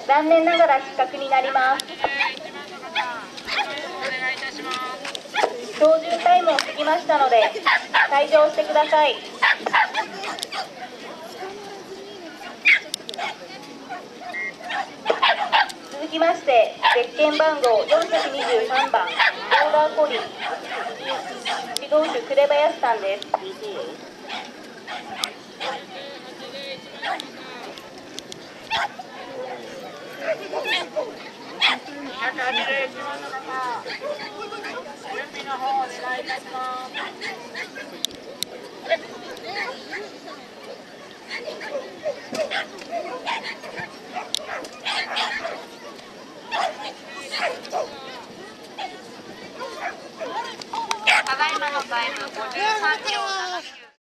残念ながら失格になります。標準タイムを過ぎましたので退場してください。続きましてゼッケン番号423番ボーダーコリー指導手紅林さんです。 の方お願いいたします。ただいまのタイム53秒7。